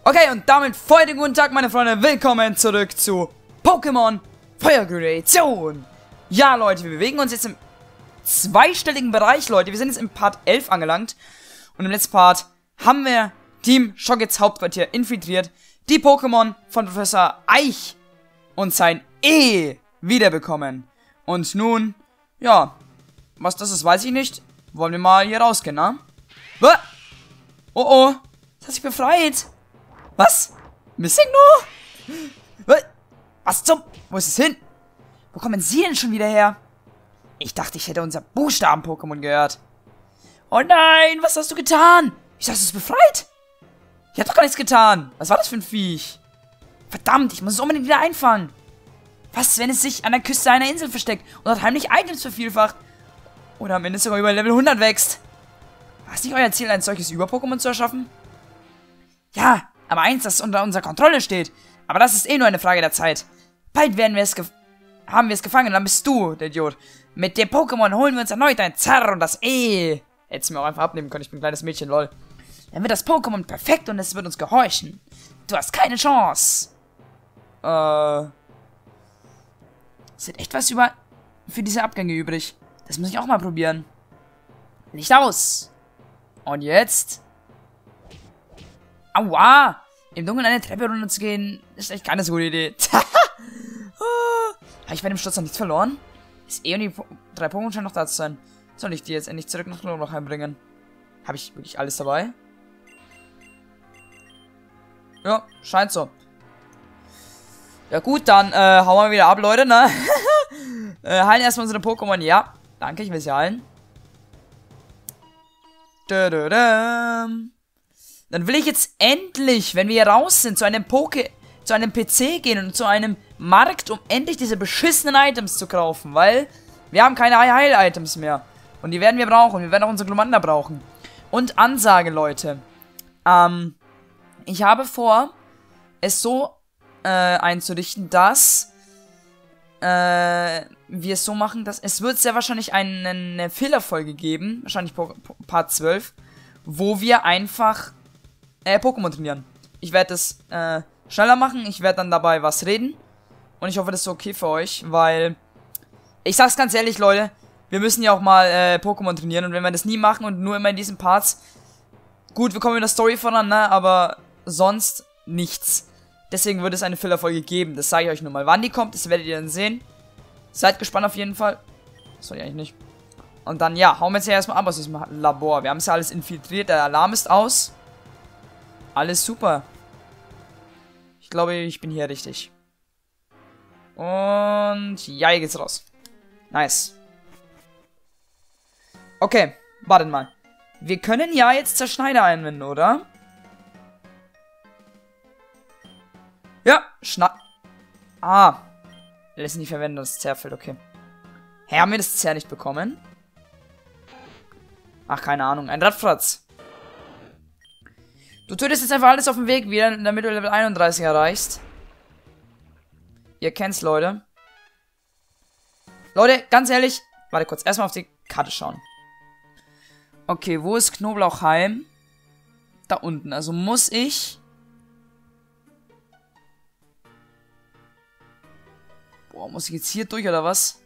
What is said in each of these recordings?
Okay, und damit heute guten Tag, meine Freunde. Willkommen zurück zu Pokémon Feuergeneration. Ja, Leute, wir bewegen uns jetzt im zweistelligen Bereich, Leute. Wir sind jetzt im Part 11 angelangt. Und im letzten Part haben wir Team Shockets Hauptquartier infiltriert, die Pokémon von Professor Eich und sein wiederbekommen. Und nun, ja, was das ist, weiß ich nicht. Wollen wir mal hier rausgehen, ne? Oh, oh, das hat sich befreit. Was? Missing nur? Was zum? Wo ist es hin? Wo kommen sie denn schon wieder her? Ich dachte, ich hätte unser Buchstaben-Pokémon gehört. Oh nein, was hast du getan? Ich dachte, du bist befreit. Ich hab doch gar nichts getan. Was war das für ein Viech? Verdammt, ich muss es unbedingt wieder einfangen. Was, wenn es sich an der Küste einer Insel versteckt und dort heimlich Items vervielfacht? Oder am Ende sogar über Level 100 wächst? War es nicht euer Ziel, ein solches Über-Pokémon zu erschaffen? Ja, aber eins, das unter unserer Kontrolle steht. Aber das ist eh nur eine Frage der Zeit. Bald haben wir es gefangen, dann bist du, der Idiot. Mit dem Pokémon holen wir uns erneut ein Zerr und das E. Hättest du mir auch einfach abnehmen können, ich bin ein kleines Mädchen, lol. Dann wird das Pokémon perfekt und es wird uns gehorchen. Du hast keine Chance. Sind echt was für diese Abgänge übrig. Das muss ich auch mal probieren. Licht aus. Und jetzt? Aua! Im Dunkeln eine Treppe runter zu gehen, ist echt keine so gute Idee. Habe ich bei dem Sturz noch nichts verloren? Ist und die 3 Pokémon scheinen noch da zu sein. Soll ich die jetzt endlich zurück nach Knoblauch bringen? Habe ich wirklich alles dabei? Ja, scheint so. Ja gut, dann hauen wir wieder ab, Leute, ne? Heilen erstmal unsere Pokémon. Ja, danke, ich will sie heilen. Dann will ich jetzt endlich, wenn wir hier raus sind, zu einem PC gehen und zu einem Markt, um endlich diese beschissenen Items zu kaufen, weil wir haben keine Heil-Items mehr. Und die werden wir brauchen. Wir werden auch unsere Glumanda brauchen. Und Ansage, Leute. Ich habe vor, es so einzurichten, dass wir es so machen, dass es wird sehr wahrscheinlich eine Filler-Folge geben, wahrscheinlich Part 12, wo wir einfach Pokémon trainieren. Ich werde es schneller machen, ich werde dann dabei was reden und ich hoffe, das ist okay für euch, weil ich sag's ganz ehrlich, Leute, wir müssen ja auch mal Pokémon trainieren und wenn wir das nie machen und nur immer in diesen Parts, gut, wir kommen in der Story voran, ne, aber sonst nichts. Deswegen wird es eine Filler-Folge geben, das sage ich euch nur mal. Wann die kommt, das werdet ihr dann sehen. Seid gespannt auf jeden Fall. Das soll ich eigentlich nicht. Und dann, ja, hauen wir jetzt ja erstmal ab aus diesem Labor. Wir haben es ja alles infiltriert, der Alarm ist aus. Alles super. Ich glaube, ich bin hier richtig. Und ja, hier geht's raus. Nice. Okay, wartet mal. Wir können ja jetzt Zerschneider einwenden, oder? Ja, lässt nicht verwenden, das Zerrfeld, okay. Hä, haben wir das Zerr nicht bekommen? Ach, keine Ahnung, ein Radfratz. Du tötest jetzt einfach alles auf dem Weg wieder, damit du Level 31 erreichst. Ihr kennt's, Leute. Leute, ganz ehrlich, warte kurz, erstmal auf die Karte schauen. Okay, wo ist Knoblauchheim? Da unten, also muss ich... Boah, muss ich jetzt hier durch, oder was?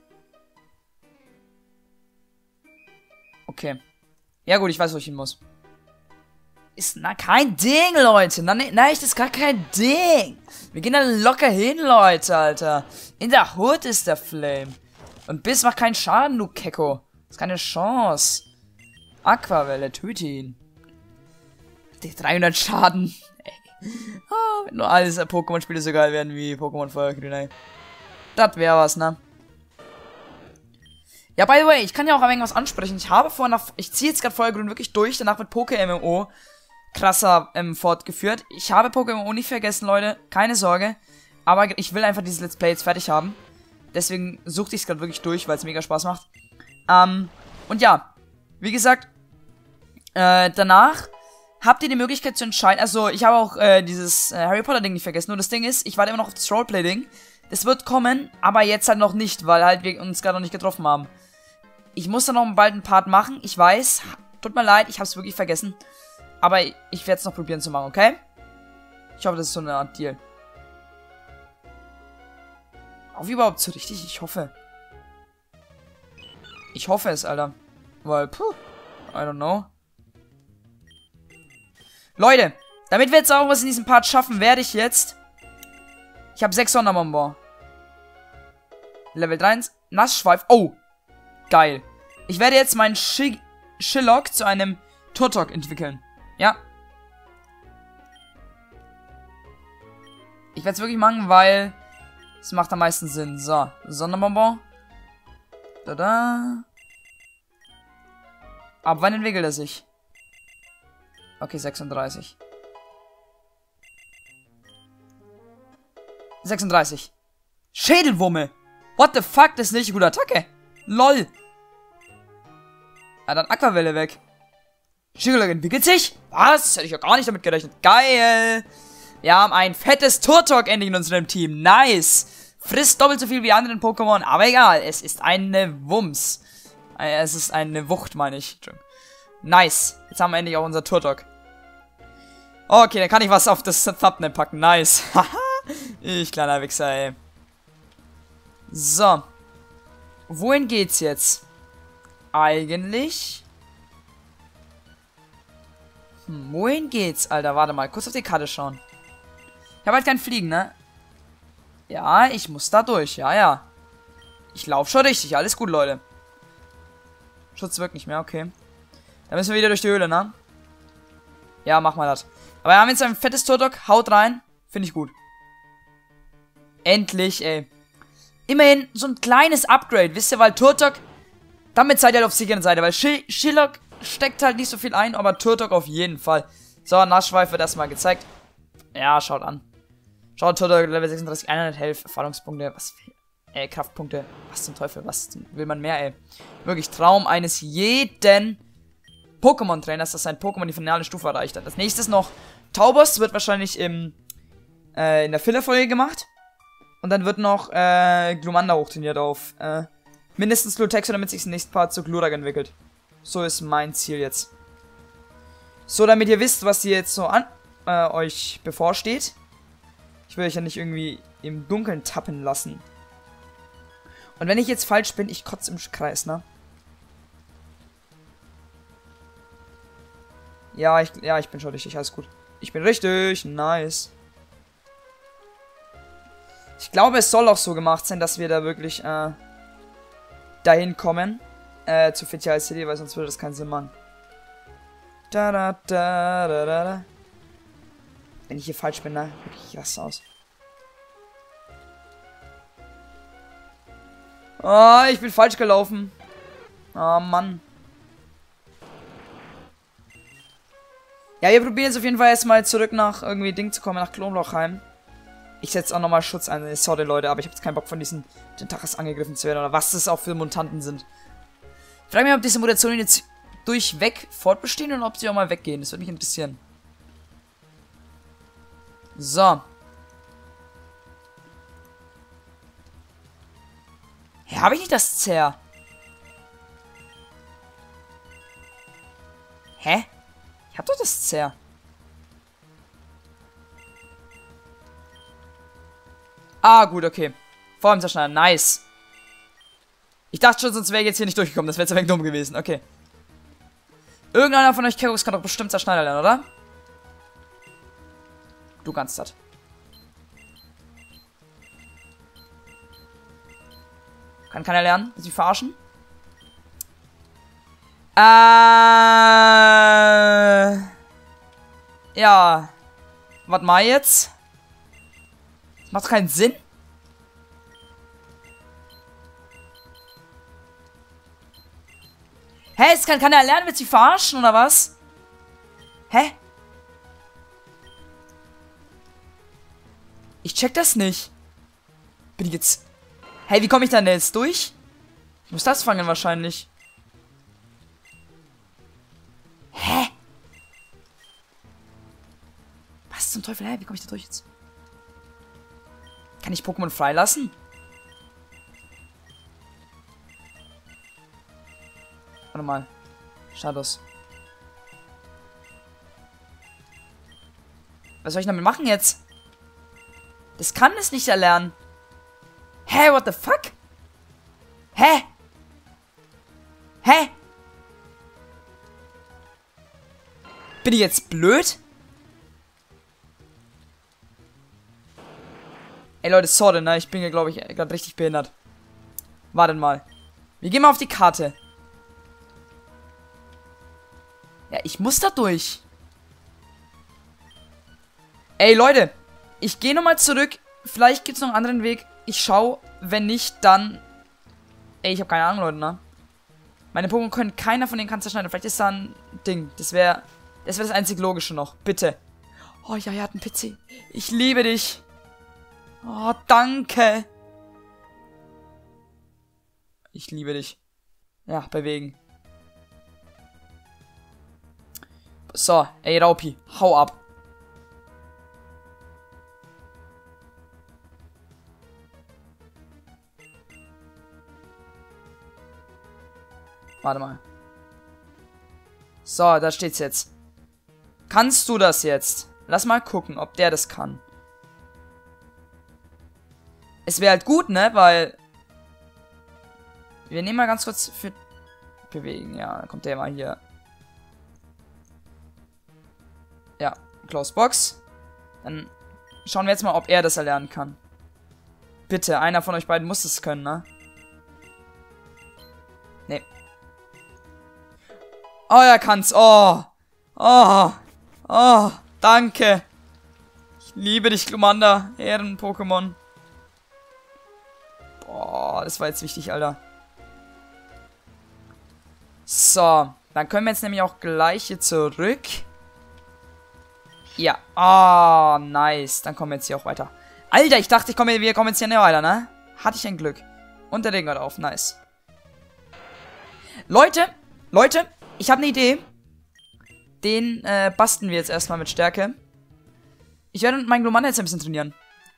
Okay. Ja gut, ich weiß, wo ich hin muss. Ist kein Ding, Leute. Nein, das ist gar kein Ding. Wir gehen da locker hin, Leute, Alter. In der Hood ist der Flame. Und Biss macht keinen Schaden, du Kecko. Das ist keine Chance. Aquavelle, töte ihn. Die 300 Schaden. Oh, wenn nur alles Pokémon-Spiele so geil werden wie Pokémon Feuergrün. Das wäre was, ne? Ja, by the way, ich kann ja auch ein wenig was ansprechen. Ich ziehe jetzt gerade Feuergrün wirklich durch, danach wird Poké-MMO krasser fortgeführt. Ich habe Poké-MMO nicht vergessen, Leute, keine Sorge. Aber ich will einfach dieses Let's Play jetzt fertig haben. Deswegen suchte ich es gerade wirklich durch, weil es mega Spaß macht. Und ja, wie gesagt, danach habt ihr die Möglichkeit zu entscheiden. Also, ich habe auch dieses Harry Potter-Ding nicht vergessen. Nur das Ding ist, ich warte immer noch auf das Roleplay-Ding. Das wird kommen, aber jetzt halt noch nicht, weil halt wir uns gerade noch nicht getroffen haben. Ich muss dann noch bald einen Part machen, ich weiß. Tut mir leid, ich habe es wirklich vergessen. Aber ich werde es noch probieren zu machen, okay? Ich hoffe, das ist so eine Art Deal. Auf überhaupt so richtig? Ich hoffe. Ich hoffe es, Alter. Weil, puh, I don't know. Leute, damit wir jetzt auch was in diesem Part schaffen, werde ich jetzt... Ich habe 6 Sonderbonbon. Level 3, Nassschweif. Oh, geil. Ich werde jetzt meinen Shillock zu einem Turtok entwickeln. Ja. Ich werde es wirklich machen, weil es macht am meisten Sinn. So, Sonderbonbon. Da. Ab wann entwickelt er sich? Okay, 36. 36. Schädelwumme. What the fuck, das ist nicht eine gute Attacke. LOL. Ja, dann Aquavelle weg. Shillock entwickelt sich? Was? Hätte ich ja gar nicht damit gerechnet. Geil. Wir haben ein fettes Turtok-Ending in unserem Team. Nice. Frisst doppelt so viel wie anderen Pokémon, aber egal. Es ist eine Wumms. Es ist eine Wucht, meine ich. Nice. Jetzt haben wir endlich auch unser Turtok. Okay, dann kann ich was auf das Thumbnail packen. Nice. Haha. Ich kleiner Wichser, ey. So. Wohin geht's jetzt? Eigentlich... wohin geht's, Alter? Warte mal, kurz auf die Karte schauen. Ich habe halt kein Fliegen, ne? Ja, ich muss da durch. Ja, ja. Ich laufe schon richtig. Alles gut, Leute. Schutz wirkt nicht mehr, okay. Dann müssen wir wieder durch die Höhle, ne? Ja, mach mal das. Aber wir haben jetzt ein fettes Turtok. Haut rein. Finde ich gut. Endlich, ey. Immerhin so ein kleines Upgrade, wisst ihr, weil Turtok... Damit seid ihr halt auf sicheren Seite, weil Shillock steckt halt nicht so viel ein, aber Turtok auf jeden Fall. So, Nassschweif wird erstmal gezeigt. Ja, schaut an. Schaut, Turtok, Level 36, 100 Health, Erfahrungspunkte, was... Kraftpunkte. Was zum Teufel, was will man mehr, ey? Wirklich Traum eines jeden Pokémon-Trainers, dass sein Pokémon die finale Stufe erreicht hat. Als nächstes noch Taubos, wird wahrscheinlich in der Filler-Folge gemacht. Und dann wird noch Glumanda hochtrainiert auf mindestens Glutexo, damit sich das nächste Part zu Glurak entwickelt. So ist mein Ziel jetzt. So, damit ihr wisst, was hier jetzt so an euch bevorsteht. Ich will euch ja nicht irgendwie im Dunkeln tappen lassen. Und wenn ich jetzt falsch bin, ich kotze im Kreis, ne? Ja, ich bin schon richtig, alles gut. Ich bin richtig, nice. Ich glaube, es soll auch so gemacht sein, dass wir da wirklich dahin kommen. Zu Fetial City, weil sonst würde das keinen Sinn machen. Wenn ich hier falsch bin, ne? Wirklich, ich raste aus. Oh, ich bin falsch gelaufen. Oh, Mann. Ja, wir probieren jetzt auf jeden Fall erstmal zurück nach irgendwie Ding zu kommen, nach Klonlochheim. Ich setze auch nochmal Schutz ein. Sorry, Leute, aber ich habe jetzt keinen Bock von diesen Tentakas angegriffen zu werden. Oder was das auch für Mutanten sind. Ich frage mich, ob diese Mutationen jetzt durchweg fortbestehen oder ob sie auch mal weggehen. Das würde mich interessieren. So. Hä, habe ich nicht das Zer? Hä? Ich hab doch das Zer. Ah, gut, okay. Vor allem zerschneiden. Nice. Ich dachte schon, sonst wäre ich jetzt hier nicht durchgekommen. Das wäre jetzt ein wenig dumm gewesen. Okay. Irgendeiner von euch Kekos kann doch bestimmt Zerschneider lernen, oder? Du kannst das. Kann keiner lernen? Willst du mich verarschen? Ja. Was mal jetzt? Das macht doch keinen Sinn. Hä? Es kann keiner lernen? Willst du mich verarschen, oder was? Hä? Ich check das nicht. Bin ich jetzt... Hey, wie komme ich denn jetzt durch? Ich muss das fangen wahrscheinlich. Hä? Was zum Teufel? Hä? Wie komme ich da durch jetzt? Kann ich Pokémon freilassen? Warte mal. Shadows. Was soll ich damit machen jetzt? Das kann es nicht erlernen. Hä, what the fuck? Hä? Hä? Bin ich jetzt blöd? Ey Leute, sorry, ne? Ich bin hier, glaube ich, gerade richtig behindert. Wartet mal. Wir gehen mal auf die Karte. Ja, ich muss da durch. Ey Leute, ich gehe nochmal zurück. Vielleicht gibt es noch einen anderen Weg. Ich schau, wenn nicht, dann... Ey, ich habe keine Ahnung, Leute, ne? Meine Pokémon können keiner von denen kann zerschneiden. Vielleicht ist da ein Ding. Das wäre das einzig Logische noch. Bitte. Oh ja, er hat einen PC. Ich liebe dich. Oh, danke. Ich liebe dich. Ja, bewegen. So, ey Raupi, hau ab. Warte mal. So, da steht's jetzt. Kannst du das jetzt? Lass mal gucken, ob der das kann. Es wäre halt gut, ne? Weil... Wir nehmen mal ganz kurz für... Bewegen, ja. Dann kommt der mal hier. Ja, Close Box. Dann schauen wir jetzt mal, ob er das erlernen kann. Bitte, einer von euch beiden muss es können, ne? Nee. Oh, er kann's. Oh. Oh. Oh. Danke. Ich liebe dich, Glumanda. Ehren-Pokémon. Boah, das war jetzt wichtig, Alter. So. Dann können wir jetzt nämlich auch gleich hier zurück. Ja. Oh, nice. Dann kommen wir jetzt hier auch weiter. Alter, ich dachte, wir kommen jetzt hier nicht weiter, ne? Hatte ich ein Glück. Und der Regen hört auf. Nice. Leute, ich habe eine Idee. Den basteln wir jetzt erstmal mit Stärke. Ich werde meinen Glumanda jetzt ein bisschen trainieren.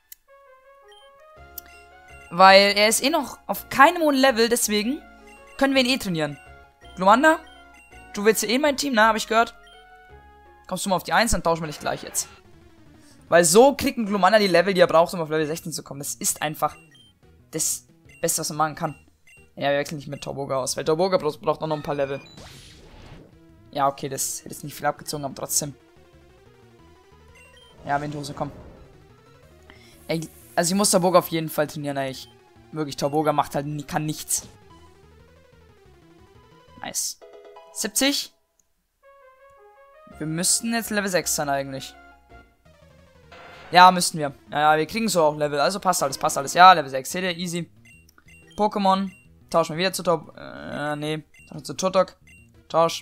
Weil er ist eh noch auf keinem hohen Level, deswegen können wir ihn eh trainieren. Glumanda, du willst ja eh mein Team, ne? Habe ich gehört. Kommst du mal auf die 1, dann tauschen wir dich gleich jetzt. Weil so kriegt ein Glumanda die Level, die er braucht, um auf Level 16 zu kommen. Das ist einfach das Beste, was man machen kann. Ja, wir wechseln nicht mit Tauboga aus, weil Tauboga braucht auch noch ein paar Level. Ja, okay, das hätte jetzt nicht viel abgezogen, aber trotzdem. Ja, Windhose, komm. Ey, also ich muss Tauboga auf jeden Fall trainieren, ey. Wirklich, Tauboga macht halt, kann nichts. Nice. 70. Wir müssten jetzt Level 6 sein eigentlich. Ja, müssten wir. Ja, wir kriegen so auch Level. Also passt alles. Ja, Level 6. Seht ihr, easy. Pokémon. Tauschen wir wieder zu nee. Tauschen zu Turtok. Tausch.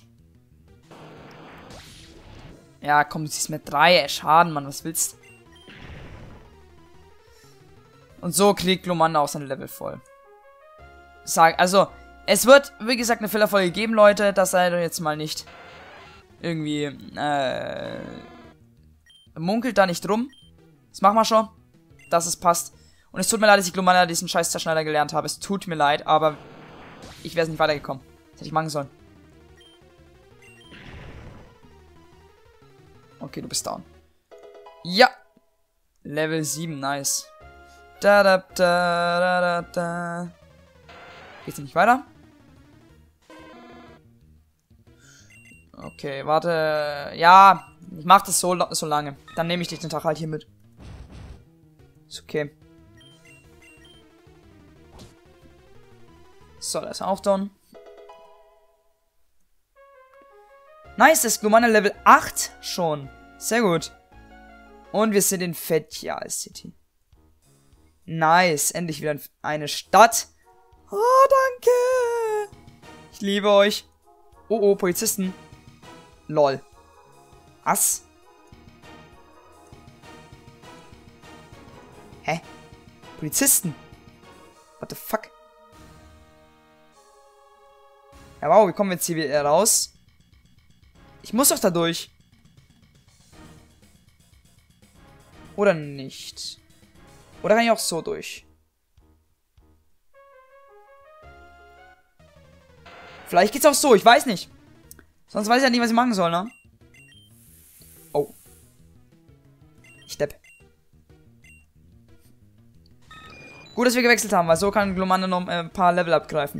Ja, komm, du siehst mit 3. Schaden, Mann. Was willst? Und so kriegt Glumanda auch sein Level voll. Also, es wird, wie gesagt, eine Fehlerfolge geben, Leute. Das seid ihr jetzt mal nicht irgendwie, munkelt da nicht rum. Das machen wir schon. Dass es passt. Und es tut mir leid, dass ich Glumanda diesen scheiß Zerschneider gelernt habe. Es tut mir leid, aber ich wäre nicht weitergekommen. Das hätte ich machen sollen. Okay, du bist down. Ja. Level 7, nice. Da. Geht's nicht weiter? Okay, warte. Ja, ich mach das so lange. Dann nehme ich dich den Tag halt hier mit. Ist okay. So, da ist er auch down. Nice, das Glumanda Level 8 schon. Sehr gut. Und wir sind in Fetja City. Nice, endlich wieder eine Stadt. Oh, danke. Ich liebe euch. Oh, Polizisten. Lol. Was? Hä? Polizisten? What the fuck? Ja, wow, wie kommen wir jetzt hier wieder raus? Ich muss doch da durch. Oder nicht? Oder kann ich auch so durch? Vielleicht geht's auch so, ich weiß nicht. Sonst weiß ich ja nicht, was ich machen soll, ne? Oh. Gut, dass wir gewechselt haben, weil so kann Glomanda noch ein paar Level abgreifen.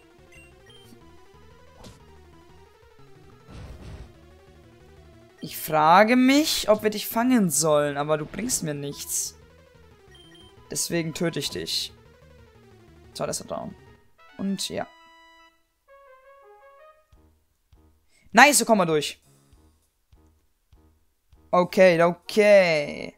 Ich frage mich, ob wir dich fangen sollen, aber du bringst mir nichts. Deswegen töte ich dich. So, das ist er down. Und ja. Nice, so kommen wir durch. Okay, okay.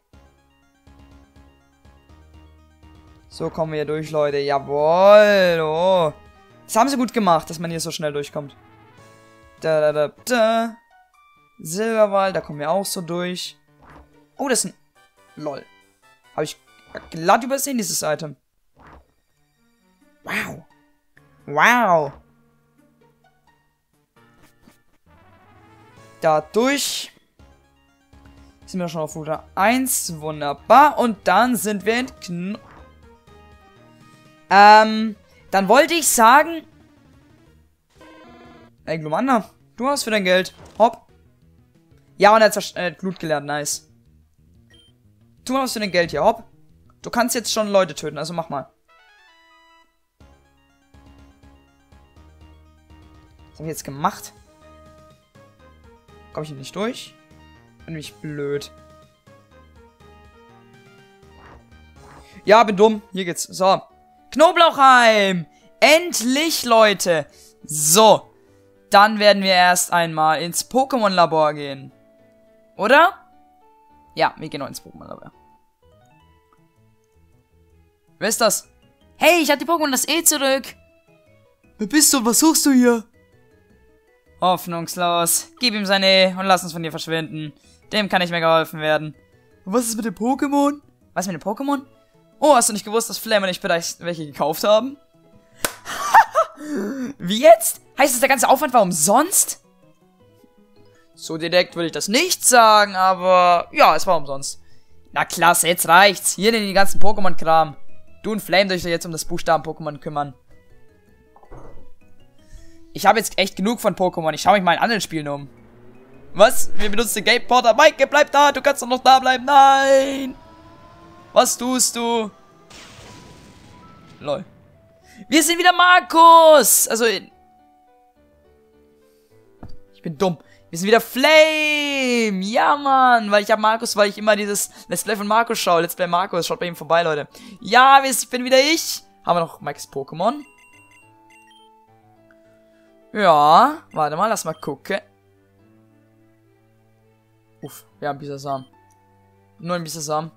So kommen wir durch, Leute. Jawohl. Oh. Das haben sie gut gemacht, dass man hier so schnell durchkommt. Da, da, da, da. Silberwald, da kommen wir auch so durch. Oh, das ist ein... Lol. Habe ich glatt übersehen, dieses Item. Wow. Wow. Dadurch sind wir schon auf Route 1. Wunderbar. Und dann sind wir in dann wollte ich sagen... Ey, Glomanda, du hast für dein Geld. Hopp. Ja, und er hat Blut gelernt. Nice. Tu mal was für dein Geld hier. Hopp. Du kannst jetzt schon Leute töten, also mach mal. Was habe ich jetzt gemacht? Komme ich nicht durch? Bin nämlich blöd. Ja, bin dumm. Hier geht's. So. Knoblauchheim! Endlich, Leute! So. Dann werden wir erst einmal ins Pokémon-Labor gehen. Oder? Ja, wir gehen noch ins Pokémon-Labor. Wer ist das? Hey, ich hab die Pokémon das zurück. Wer bist du und was suchst du hier? Hoffnungslos. Gib ihm seine und lass uns von dir verschwinden. Dem kann nicht mehr geholfen werden. Und was ist mit dem Pokémon? Was mit dem Pokémon? Oh, hast du nicht gewusst, dass Flame und ich vielleicht welche gekauft haben? Wie jetzt? Heißt es, der ganze Aufwand war umsonst? So direkt würde ich das nicht sagen, aber ja, es war umsonst. Na klasse, jetzt reicht's. Hier in den ganzen Pokémon-Kram. Du und Flame dürft euch jetzt um das Buchstaben-Pokémon kümmern. Ich habe jetzt echt genug von Pokémon. Ich schaue mich mal in anderen Spielen um. Was? Wir benutzen den Game Porter. Mike, bleib da. Du kannst doch noch da bleiben. Nein. Was tust du? Lol. Wir sind wieder Markus. Also... Ich bin dumm. Wir sind wieder Flame. Ja, Mann. Weil ich habe Markus, weil ich immer dieses Let's Play von Markus schaue. Let's Play Markus. Schaut bei ihm vorbei, Leute. Ja, ich bin wieder ich. Haben wir noch Mikes Pokémon? Ja. Warte mal, lass mal gucken. Uff, wir haben Bisasam. Nur ein Bisasam.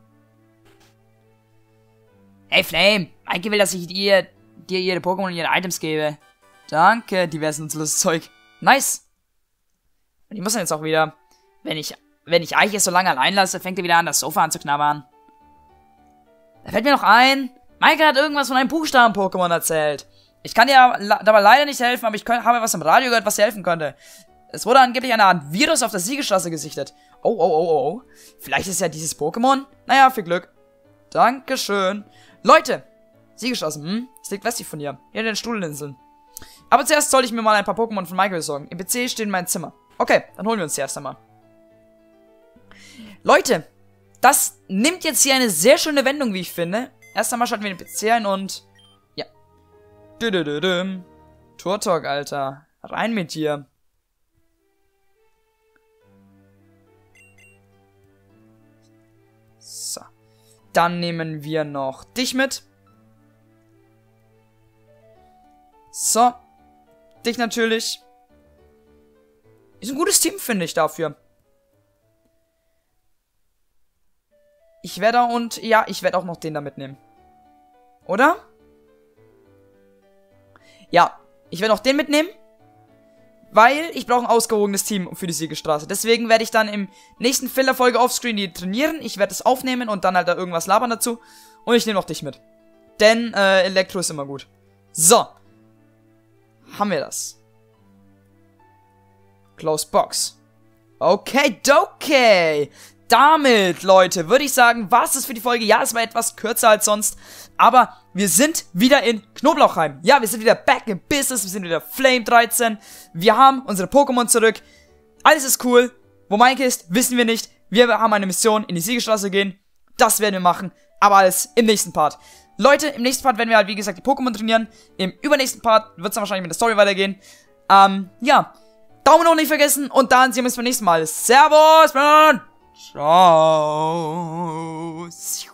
Hey, Flame. Mike will, dass ich dir ihre Pokémon und ihre Items gebe. Danke, diverses nutzloses Zeug. Nice. Und ich muss dann jetzt auch wieder, wenn ich Eiche so lange allein lasse, fängt er wieder an, das Sofa anzuknabbern. Da fällt mir noch ein, Mike hat irgendwas von einem Buchstaben-Pokémon erzählt. Ich kann dir dabei leider nicht helfen, aber ich habe was im Radio gehört, was dir helfen könnte. Es wurde angeblich eine Art Virus auf der Siegelstraße gesichtet. Oh. Vielleicht ist ja dieses Pokémon. Naja, viel Glück. Dankeschön. Leute, Siegelstraße, es liegt westlich von hier. Hier in den Stuhlinseln. Aber zuerst sollte ich mir mal ein paar Pokémon von Mike besorgen. Im PC stehen in meinem Zimmer. Okay, dann holen wir uns die erst einmal. Leute, das nimmt jetzt hier eine sehr schöne Wendung, wie ich finde. Erst einmal schalten wir den PC ein und... Ja. Turtok, Alter. Rein mit dir. So. Dann nehmen wir noch dich mit. So. Dich natürlich. Ist ein gutes Team, finde ich, dafür. Ich werde auch noch den da mitnehmen. Oder? Ja, ich werde auch den mitnehmen. Weil ich brauche ein ausgewogenes Team für die Siegelstraße. Deswegen werde ich dann im nächsten Filler-Folge offscreen die trainieren. Ich werde es aufnehmen und dann halt da irgendwas labern dazu. Und ich nehme auch dich mit. Denn Elektro ist immer gut. So. Haben wir das. Close Box. Okay. Damit, Leute, würde ich sagen, war es das für die Folge. Ja, es war etwas kürzer als sonst. Aber wir sind wieder in Knoblauchheim. Ja, wir sind wieder back in business. Wir sind wieder Flame 13. Wir haben unsere Pokémon zurück. Alles ist cool. Wo Mike ist, wissen wir nicht. Wir haben eine Mission, in die Siegelstraße gehen. Das werden wir machen. Aber alles im nächsten Part. Leute, im nächsten Part werden wir halt, wie gesagt, die Pokémon trainieren. Im übernächsten Part wird es dann wahrscheinlich mit der Story weitergehen. Ja. Daumen hoch nicht vergessen und dann sehen wir uns beim nächsten Mal. Servus, ciao.